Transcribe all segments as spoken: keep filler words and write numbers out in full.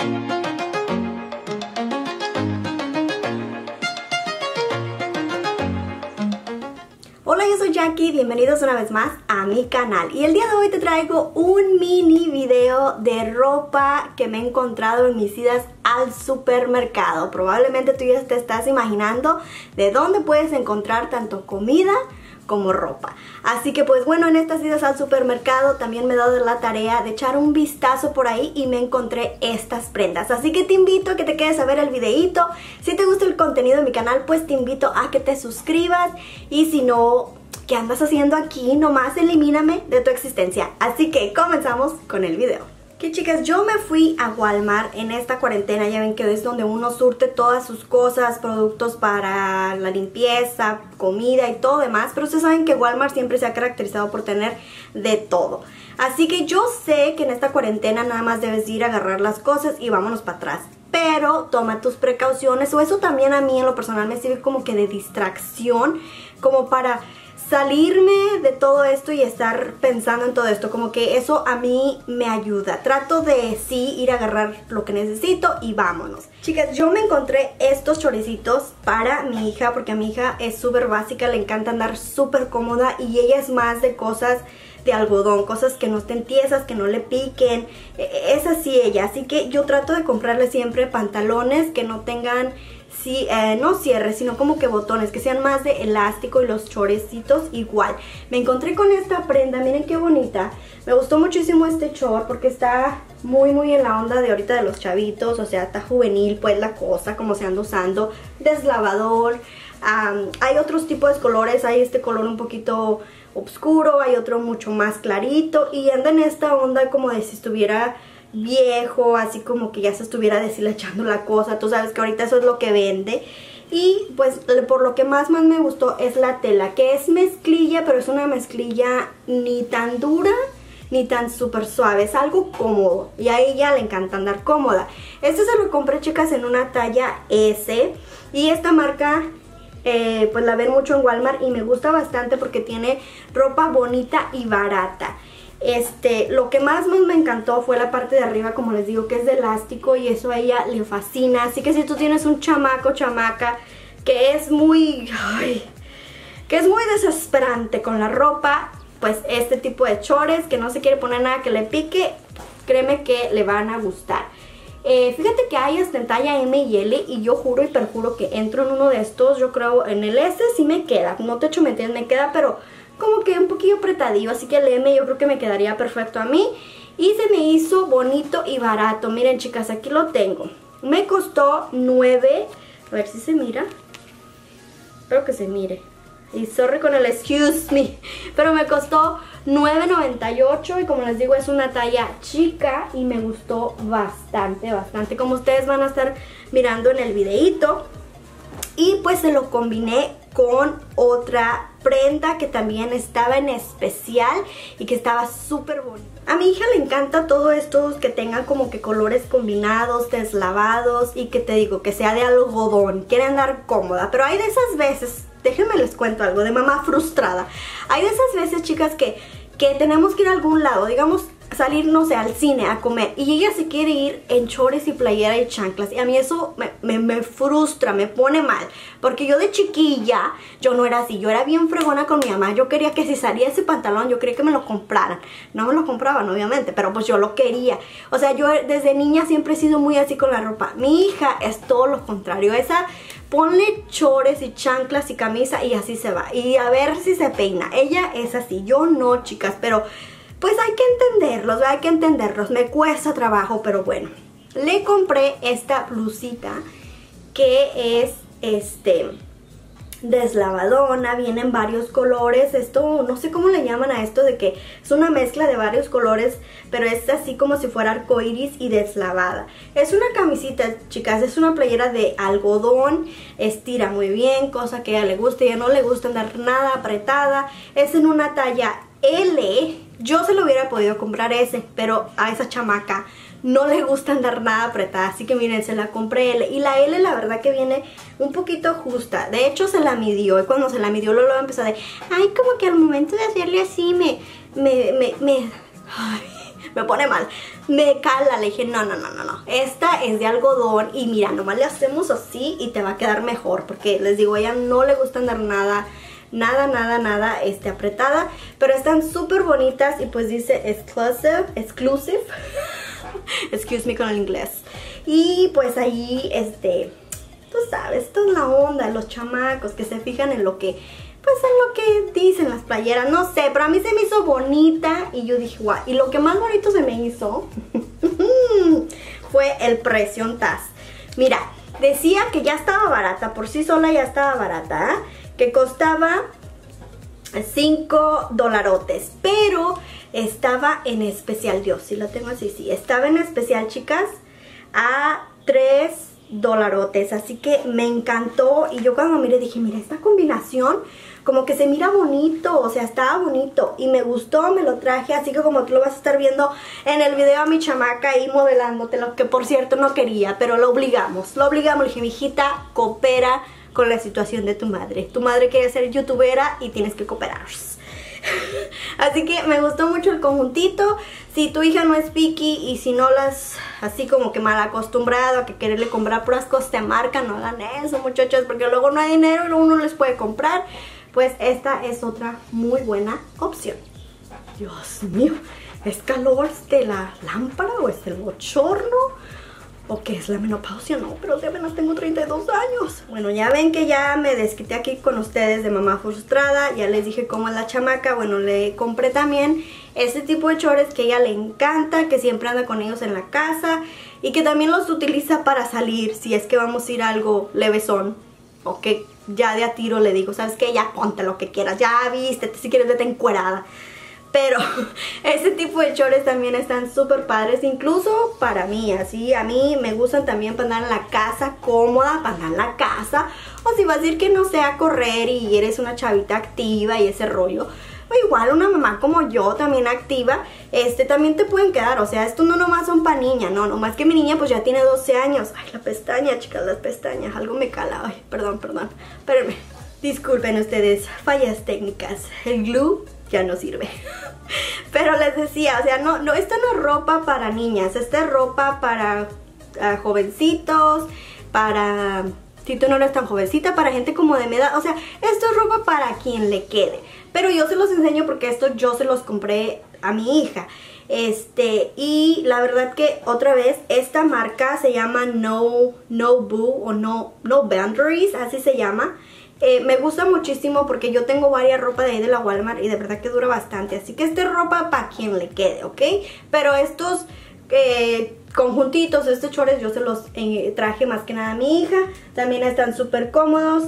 Hola, yo soy Jackie, bienvenidos una vez más a mi canal. Y el día de hoy te traigo un mini video de ropa que me he encontrado en mis idas al supermercado. Probablemente tú ya te estás imaginando de dónde puedes encontrar tanto comida como ropa. Así que pues bueno, en estas idas al supermercado también me he dado la tarea de echar un vistazo por ahí y me encontré estas prendas. Así que te invito a que te quedes a ver el videito. Si te gusta el contenido de mi canal, pues te invito a que te suscribas. Y si no, ¿qué andas haciendo aquí? Nomás elimíname de tu existencia. Así que comenzamos con el video. Que chicas, yo me fui a Walmart en esta cuarentena. Ya ven que es donde uno surte todas sus cosas, productos para la limpieza, comida y todo demás. Pero ustedes saben que Walmart siempre se ha caracterizado por tener de todo. Así que yo sé que en esta cuarentena nada más debes ir a agarrar las cosas y vámonos para atrás. Pero toma tus precauciones, o eso también a mí en lo personal me sirve como que de distracción, como para salirme de todo esto y estar pensando en todo esto. Como que eso a mí me ayuda. Trato de sí ir a agarrar lo que necesito y vámonos. Chicas, yo me encontré estos chorecitos para mi hija, porque a mi hija es súper básica, le encanta andar súper cómoda y ella es más de cosas de algodón, cosas que no estén tiesas, que no le piquen. Es así ella, así que yo trato de comprarle siempre pantalones que no tengan Sí, eh, no cierres, sino como que botones, que sean más de elástico, y los chorecitos igual. Me encontré con esta prenda, miren qué bonita. Me gustó muchísimo este chor porque está muy muy en la onda de ahorita de los chavitos. O sea, está juvenil pues la cosa, como se anda usando, deslavador. Um, hay otros tipos de colores, hay este color un poquito oscuro, hay otro mucho más clarito. Y anda en esta onda como de si estuviera viejo, así como que ya se estuviera deshilachando la cosa. Tú sabes que ahorita eso es lo que vende. Y pues por lo que más más me gustó es la tela, que es mezclilla, pero es una mezclilla ni tan dura ni tan súper suave, es algo cómodo y a ella le encanta andar cómoda. Este se lo compré, chicas, en una talla S, y esta marca eh, pues la ven mucho en Walmart y me gusta bastante porque tiene ropa bonita y barata. Este, lo que más, más me encantó fue la parte de arriba, como les digo, que es de elástico, y eso a ella le fascina. Así que si tú tienes un chamaco, chamaca, que es muy, ay, que es muy desesperante con la ropa, pues este tipo de chores, que no se quiere poner nada que le pique, créeme que le van a gustar. Eh, fíjate que hay hasta en talla M y L, y yo juro y perjuro que entro en uno de estos. Yo creo en el S sí me queda, no te echo mentiras, me queda, pero como que un poquillo apretadillo, así que el M yo creo que me quedaría perfecto a mí. Y se me hizo bonito y barato. Miren, chicas, aquí lo tengo. Me costó nueve, a ver si se mira, espero que se mire, y sorry con el excuse me, pero me costó nueve noventa y ocho, y como les digo es una talla chica y me gustó bastante, bastante, como ustedes van a estar mirando en el videito. Y pues se lo combiné con otra prenda que también estaba en especial y que estaba súper bonita. A mi hija le encanta todo esto que tengan como que colores combinados, deslavados, y que te digo, que sea de algodón. Quiere andar cómoda, pero hay de esas veces, déjenme les cuento algo de mamá frustrada. Hay de esas veces, chicas, que, que tenemos que ir a algún lado, digamos salir, no sé, al cine a comer, y ella se quiere ir en chores y playera y chanclas, y a mí eso me, me, me frustra, me pone mal, porque yo de chiquilla, yo no era así, yo era bien fregona con mi mamá. Yo quería que si salía ese pantalón, yo quería que me lo compraran. No me lo compraban, obviamente, pero pues yo lo quería. O sea, yo desde niña siempre he sido muy así con la ropa. Mi hija es todo lo contrario. Esa, ponle chores y chanclas y camisa y así se va, y a ver si se peina. Ella es así, yo no, chicas, pero pues hay que entenderlos, hay que entenderlos. Me cuesta trabajo, pero bueno. Le compré esta blusita que es este deslavadona, viene en varios colores. Esto, no sé cómo le llaman a esto, de que es una mezcla de varios colores, pero es así como si fuera arcoiris y deslavada. Es una camisita, chicas, es una playera de algodón, estira muy bien, cosa que a ella le gusta. Ella no le gusta andar nada apretada. Es en una talla L. Yo se lo hubiera podido comprar ese, pero a esa chamaca no le gusta andar nada apretada, así que miren, se la compré L. Y la L la verdad que viene un poquito justa. De hecho se la midió, y cuando se la midió luego empezó de, ay, como que al momento de hacerle así me, me, me, me, ay, me pone mal, me cala. Le dije, no, no, no, no, no, esta es de algodón y mira, nomás le hacemos así y te va a quedar mejor, porque les digo, a ella no le gusta andar nada, nada, nada, nada este, apretada, pero están súper bonitas y pues dice exclusive, exclusive, excuse me con el inglés. Y pues ahí, este, tú sabes, esto es la onda de los chamacos que se fijan en lo que, pues en lo que dicen las playeras, no sé, pero a mí se me hizo bonita y yo dije, guau, y lo que más bonito se me hizo fue el precio en taz. Mira, decía que ya estaba barata, por sí sola ya estaba barata, ¿eh? Que costaba cinco dolarotes, pero estaba en especial, Dios, si la tengo así, sí, estaba en especial, chicas, a tres dolarotes, así que me encantó. Y yo cuando miré dije, mira, esta combinación como que se mira bonito, o sea, estaba bonito y me gustó, me lo traje, así que como tú lo vas a estar viendo en el video a mi chamaca ahí modelándotelo, que por cierto no quería, pero lo obligamos, lo obligamos, le dije, mijita, coopera con la situación de tu madre. Tu madre quiere ser youtubera y tienes que cooperar. Así que me gustó mucho el conjuntito. Si tu hija no es picky y si no las así como que mal acostumbrado a que quererle comprar puras cosas de marca, no hagan eso, muchachos, porque luego no hay dinero y luego uno les puede comprar. Pues esta es otra muy buena opción. Dios mío, ¿es calor de la lámpara o es el bochorno? ¿O qué es la menopausia? No, pero de apenas tengo treinta y dos años. Bueno, ya ven que ya me desquité aquí con ustedes de mamá frustrada. Ya les dije cómo es la chamaca. Bueno, le compré también este tipo de chores que a ella le encanta, que siempre anda con ellos en la casa y que también los utiliza para salir si es que vamos a ir a algo levesón. O que ya de a tiro le digo, ¿sabes qué? Ya ponte lo que quieras, ya vístete, si quieres vete encuerada. Pero este tipo de chores también están súper padres, incluso para mí, así a mí me gustan también para andar en la casa cómoda, para andar en la casa, o si vas a ir que no sea a correr y eres una chavita activa y ese rollo, o igual una mamá como yo también activa, este también te pueden quedar, o sea, estos no nomás son para niña, no, nomás que mi niña pues ya tiene doce años, ay la pestaña chicas, las pestañas, algo me cala, ay perdón, perdón, espérenme, disculpen ustedes, fallas técnicas, el glue ya no sirve. Pero les decía, o sea, no, no, esta no es ropa para niñas, esta es ropa para uh, jovencitos, para, si tú no eres tan jovencita, para gente como de mi edad, o sea, esto es ropa para quien le quede. Pero yo se los enseño porque esto yo se los compré a mi hija. Este, y la verdad que otra vez, esta marca se llama No, No Boo o No, No Boundaries, así se llama. Eh, me gusta muchísimo porque yo tengo varias ropa de ahí de la Walmart y de verdad que dura bastante. Así que esta es ropa para quien le quede, ¿ok? Pero estos eh, conjuntitos, estos chores yo se los eh, traje más que nada a mi hija. También están súper cómodos.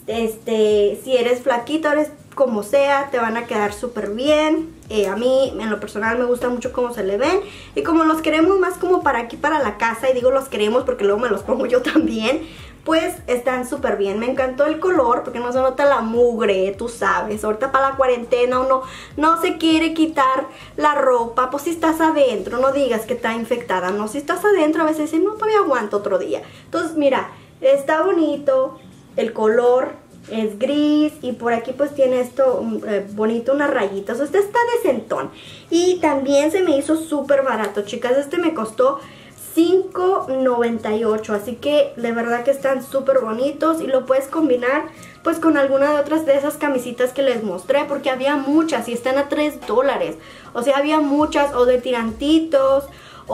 Este, si eres flaquita, eres como sea, te van a quedar súper bien. Eh, a mí, en lo personal, me gusta mucho cómo se le ven. Y como los queremos más como para aquí, para la casa, y digo los queremos porque luego me los pongo yo también, pues están súper bien. Me encantó el color porque no se nota la mugre, tú sabes. Ahorita para la cuarentena uno no se quiere quitar la ropa. Pues si estás adentro, no digas que está infectada. No, si estás adentro a veces dices, no, todavía aguanto otro día. Entonces mira, está bonito. El color es gris y por aquí pues tiene esto eh, bonito, unas rayitas. O sea, este está decentón. Y también se me hizo súper barato, chicas. Este me costó cinco noventa y ocho, así que de verdad que están súper bonitos y lo puedes combinar pues con alguna de otras de esas camisitas que les mostré, porque había muchas y están a tres dólares, o sea, había muchas, o de tirantitos,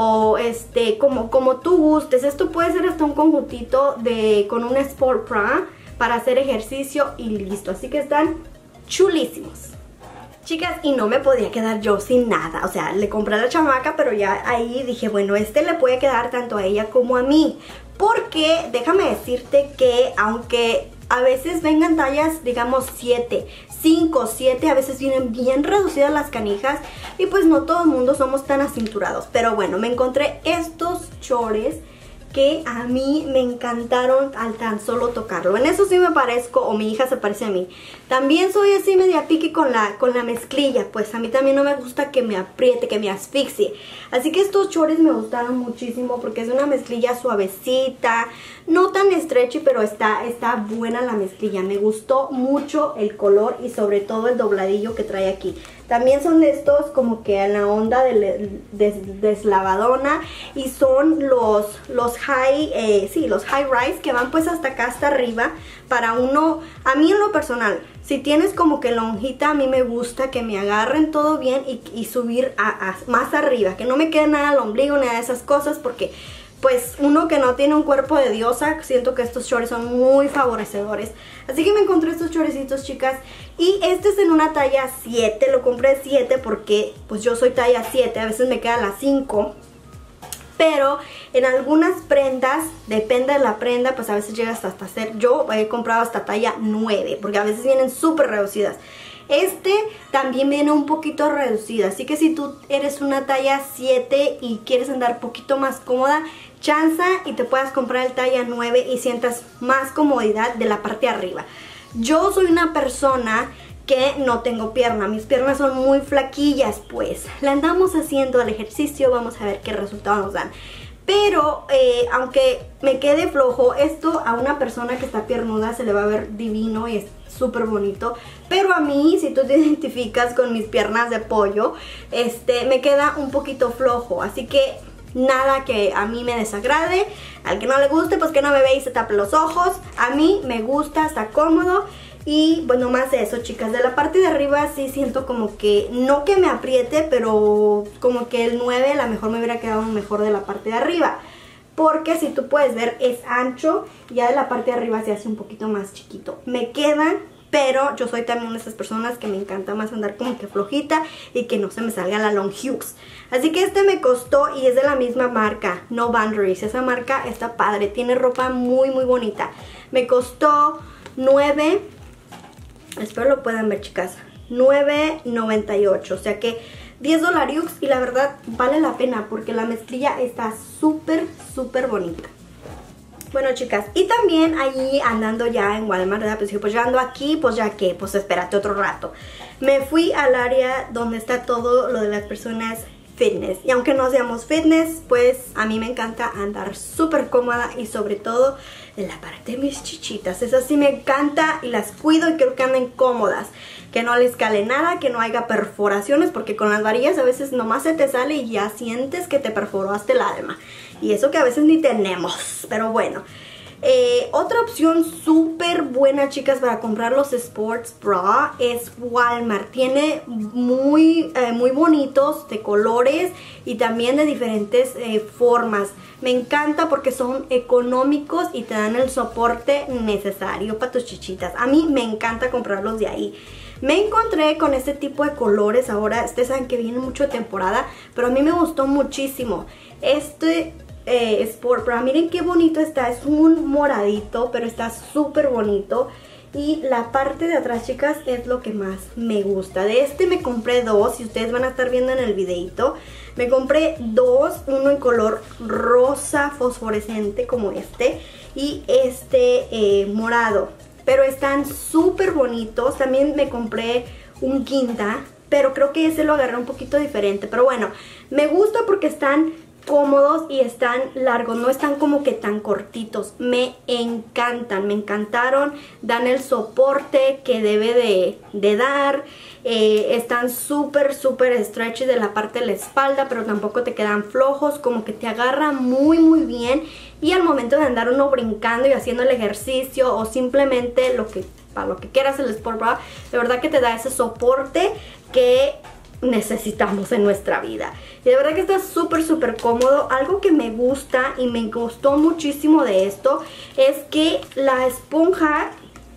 o este, como, como tú gustes. Esto puede ser hasta un conjuntito de, con un sport bra para hacer ejercicio y listo, así que están chulísimos. Chicas, y no me podía quedar yo sin nada. O sea, le compré a la chamaca, pero ya ahí dije, bueno, este le puede quedar tanto a ella como a mí. Porque déjame decirte que aunque a veces vengan tallas, digamos, siete, cinco, siete, a veces vienen bien reducidas las canijas. Y pues no todo el mundo somos tan acinturados. Pero bueno, me encontré estos chores que a mí me encantaron al tan solo tocarlo. En eso sí me parezco, o mi hija se parece a mí. También soy así media piqui con la, con la mezclilla, pues a mí también no me gusta que me apriete, que me asfixie. Así que estos chores me gustaron muchísimo porque es una mezclilla suavecita, no tan stretchy, pero está, está buena la mezclilla. Me gustó mucho el color y sobre todo el dobladillo que trae aquí. También son de estos como que a la onda de des, deslavadona. Y son los, los high, eh, sí, los high rise que van pues hasta acá, hasta arriba. Para uno, a mí en lo personal, si tienes como que lonjita, a mí me gusta que me agarren todo bien y, y subir a, a, más arriba. Que no me quede nada al ombligo, nada de esas cosas, porque pues uno que no tiene un cuerpo de diosa, siento que estos shorts son muy favorecedores. Así que me encontré estos shortcitos, chicas. Y este es en una talla siete, lo compré siete porque pues yo soy talla siete, a veces me queda la cinco. Pero en algunas prendas, depende de la prenda, pues a veces llega hasta, hasta ser, yo he comprado hasta talla nueve, porque a veces vienen súper reducidas. Este también viene un poquito reducido, así que si tú eres una talla siete y quieres andar un poquito más cómoda, chanza y te puedas comprar el talla nueve y sientas más comodidad de la parte de arriba. Yo soy una persona que no tengo pierna, mis piernas son muy flaquillas, pues le andamos haciendo el ejercicio, vamos a ver qué resultado nos dan. Pero eh, aunque me quede flojo, esto a una persona que está piernuda se le va a ver divino y es súper bonito. Pero a mí, si tú te identificas con mis piernas de pollo, este, me queda un poquito flojo. Así que nada que a mí me desagrade. Al que no le guste, pues que no me ve y se tape los ojos. A mí me gusta, está cómodo. Y bueno, más de eso, chicas, de la parte de arriba sí siento como que, no que me apriete, pero como que el nueve a lo mejor me hubiera quedado mejor de la parte de arriba. Porque si tú puedes ver, es ancho, ya de la parte de arriba se hace un poquito más chiquito. Me quedan, pero yo soy también una de esas personas que me encanta más andar como que flojita y que no se me salga la long hughes. Así que este me costó y es de la misma marca, No Boundaries. Esa marca está padre, tiene ropa muy muy bonita. Me costó nueve... Espero lo puedan ver, chicas, nueve noventa y ocho, o sea que diez dolarios y la verdad vale la pena porque la mezclilla está súper súper bonita. Bueno, chicas, y también allí andando ya en Walmart, ¿verdad? Pues, pues ya ando aquí, pues ya que, pues espérate otro rato. Me fui al área donde está todo lo de las personas fitness. Y aunque no seamos fitness, pues a mí me encanta andar súper cómoda y sobre todo en la parte de mis chichitas. Esas sí me encanta y las cuido y quiero que anden cómodas. Que no les cale nada, que no haya perforaciones, porque con las varillas a veces nomás se te sale y ya sientes que te perforó hasta el alma. Y eso que a veces ni tenemos, pero bueno. Eh, otra opción súper buena, chicas, para comprar los sports bra es Walmart. Tiene muy, eh, muy bonitos de colores y también de diferentes eh, formas. Me encanta porque son económicos y te dan el soporte necesario para tus chichitas. A mí me encanta comprarlos de ahí. Me encontré con este tipo de colores ahora. Ustedes saben que viene mucho de temporada, pero a mí me gustó muchísimo. Este... Eh, Sport Bra, miren qué bonito está, es un moradito, pero está súper bonito. Y la parte de atrás, chicas, es lo que más me gusta. De este me compré dos, y ustedes van a estar viendo en el videito. Me compré dos, uno en color rosa fosforescente como este, y este eh, morado. Pero están súper bonitos. También me compré un guinda, pero creo que ese lo agarré un poquito diferente. Pero bueno, me gusta porque están cómodos y están largos, no están como que tan cortitos. Me encantan, me encantaron. Dan el soporte que debe de, de dar. Eh, están súper, súper stretchy de la parte de la espalda, pero tampoco te quedan flojos, como que te agarra muy, muy bien. Y al momento de andar uno brincando y haciendo el ejercicio o simplemente lo que, para lo que quieras el Sport Bra, de verdad que te da ese soporte que necesitamos en nuestra vida. Y de verdad que está súper súper cómodo. Algo que me gusta y me gustó muchísimo de esto es que la esponja,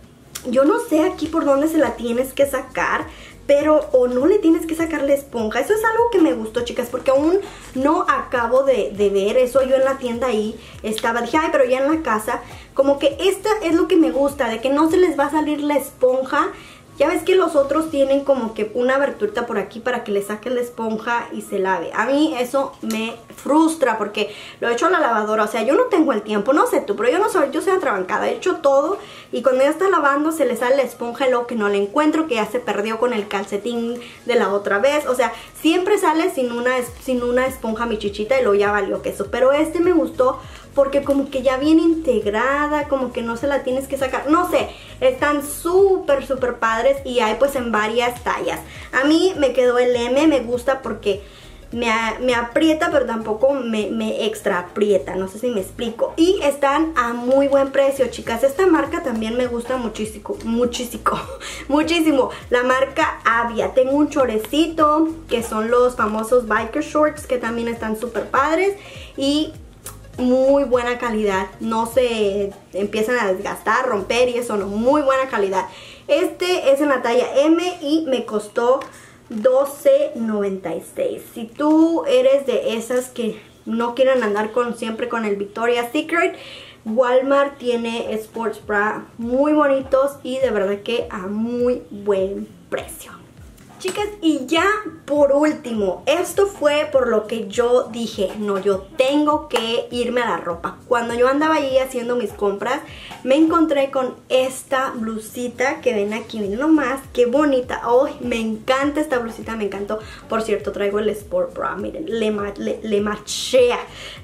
yo no sé aquí por dónde se la tienes que sacar, pero o no le tienes que sacar la esponja. Eso es algo que me gustó, chicas, porque aún no acabo de, de ver eso. Yo en la tienda ahí estaba, dije, ay, pero ya en la casa, como que esta es lo que me gusta, de que no se les va a salir la esponja. Ya ves que los otros tienen como que una abertura por aquí para que le saquen la esponja y se lave. A mí eso me frustra porque lo he hecho a la lavadora. O sea, yo no tengo el tiempo, no sé tú, pero yo no soy, yo soy atrabancada. He hecho todo y cuando ya está lavando se le sale la esponja y luego que no la encuentro, que ya se perdió con el calcetín de la otra vez. O sea, siempre sale sin una, sin una esponja mi chichita y luego ya valió queso. Pero este me gustó porque como que ya viene integrada, como que no se la tienes que sacar, no sé, están súper súper padres y hay pues en varias tallas. A mí me quedó el M, me gusta porque me, me aprieta pero tampoco me, me extra aprieta, no sé si me explico. Y están a muy buen precio, chicas. Esta marca también me gusta muchísimo, muchísimo, muchísimo. La marca Avia. Tengo un chorecito que son los famosos biker shorts que también están súper padres y muy buena calidad, no se empiezan a desgastar, romper y eso no, muy buena calidad. Este es en la talla M y me costó doce noventa y seis. Si tú eres de esas que no quieren andar con siempre con el Victoria's Secret, Walmart tiene sports bra muy bonitos y de verdad que a muy buen precio. Chicas, y ya por último, esto fue por lo que yo dije, no, yo tengo que irme a la ropa. Cuando yo andaba allí haciendo mis compras, me encontré con esta blusita que ven aquí, miren nomás, qué bonita. Oh, me encanta esta blusita, me encantó. Por cierto, traigo el Sport Bra, miren, le, le, le machea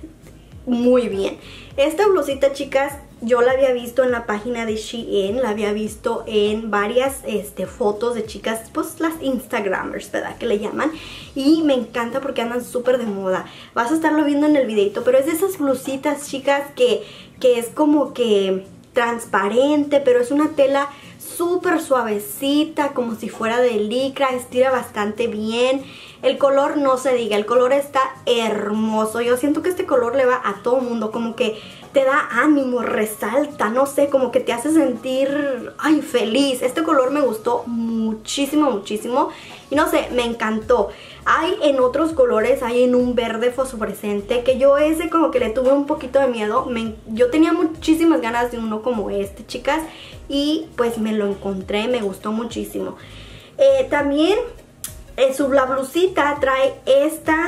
muy bien. Esta blusita, chicas, yo la había visto en la página de Shein, la había visto en varias este, fotos de chicas, pues las Instagramers, ¿verdad? Que le llaman. Y me encanta porque andan súper de moda. Vas a estarlo viendo en el videito, pero es de esas blusitas, chicas, que, que es como que transparente, pero es una tela súper suavecita, como si fuera de licra, estira bastante bien. El color no se diga, el color está hermoso. Yo siento que este color le va a todo mundo, como que te da ánimo, resalta, no sé, como que te hace sentir, ay, feliz. Este color me gustó muchísimo, muchísimo. Y no sé, me encantó. Hay en otros colores, hay en un verde fosforescente, que yo ese como que le tuve un poquito de miedo. Me, yo tenía muchísimas ganas de uno como este, chicas, y pues me lo encontré, me gustó muchísimo. Eh, también eh, su, la blusita trae esta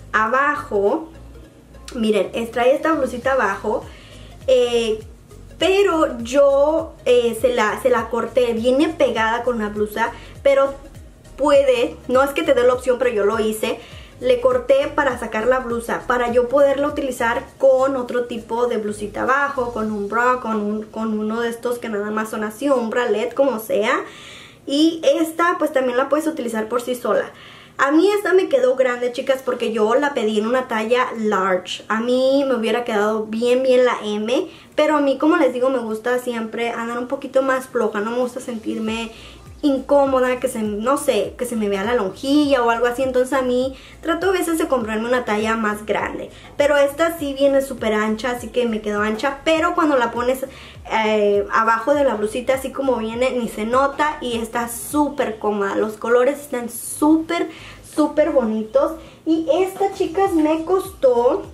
abajo. Miren, trae esta blusita abajo, eh, pero yo eh, se, la, se la corté, viene pegada con la blusa, pero puede, no es que te dé la opción, pero yo lo hice, le corté para sacar la blusa, para yo poderla utilizar con otro tipo de blusita abajo, con un bra, con, un, con uno de estos que nada más son así, un bralette, como sea. Y esta pues también la puedes utilizar por sí sola. A mí esta me quedó grande, chicas, porque yo la pedí en una talla large. A mí me hubiera quedado bien, bien la M, pero a mí, como les digo, me gusta siempre andar un poquito más floja. No me gusta sentirme incómoda, que se, no sé, que se me vea la lonjilla o algo así. Entonces a mí trato a veces de comprarme una talla más grande. Pero esta sí viene súper ancha, así que me quedó ancha. Pero cuando la pones eh, abajo de la blusita, así como viene, ni se nota y está súper cómoda. Los colores están súper, súper bonitos. Y esta, chicas, me costó...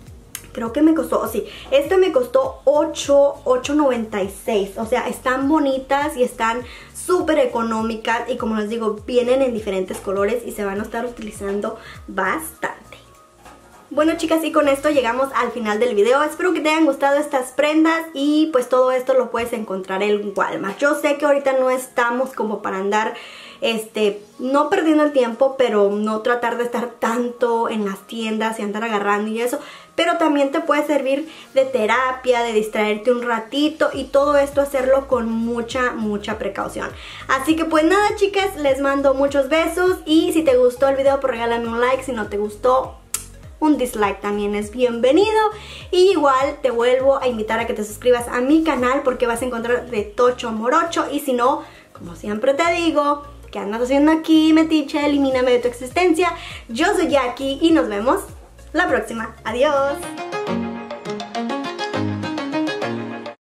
Creo que me costó, oh, sí, esta me costó ocho noventa y seis. O sea, están bonitas y están súper económicas. Y como les digo, vienen en diferentes colores y se van a estar utilizando bastante. Bueno, chicas, y con esto llegamos al final del video. Espero que te hayan gustado estas prendas y pues todo esto lo puedes encontrar en Walmart. Yo sé que ahorita no estamos como para andar... Este, no perdiendo el tiempo, pero no tratar de estar tanto en las tiendas y andar agarrando y eso, pero también te puede servir de terapia, de distraerte un ratito y todo esto hacerlo con mucha, mucha precaución. Así que pues nada, chicas, les mando muchos besos y si te gustó el video, pues regálame un like. Si no te gustó, un dislike también es bienvenido. Y igual te vuelvo a invitar a que te suscribas a mi canal porque vas a encontrar de tocho morocho. Y si no, como siempre te digo, ¿qué andas haciendo aquí, metiche? Elimíname de tu existencia. Yo soy Jackie y nos vemos la próxima. Adiós.